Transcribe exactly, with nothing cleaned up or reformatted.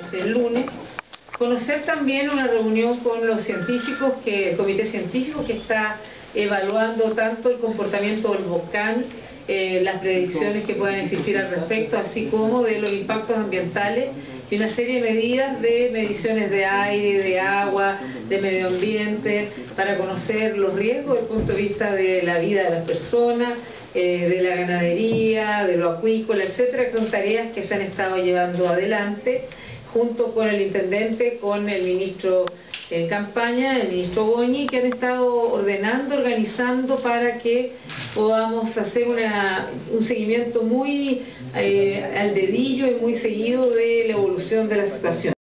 el lunes. Conocer también una reunión con los científicos, que el comité científico que está evaluando tanto el comportamiento del volcán, eh, las predicciones que puedan existir al respecto, así como de los impactos ambientales y una serie de medidas de mediciones de aire, de agua, de medio ambiente, para conocer los riesgos desde el punto de vista de la vida de las personas, eh, de la ganadería, de lo acuícola, etcétera, que son tareas que se han estado llevando adelante junto con el intendente, con el ministro en campaña, el ministro Goñi, que han estado ordenando, organizando para que podamos hacer una, un seguimiento muy eh, al dedillo y muy seguido de la evolución de la situación.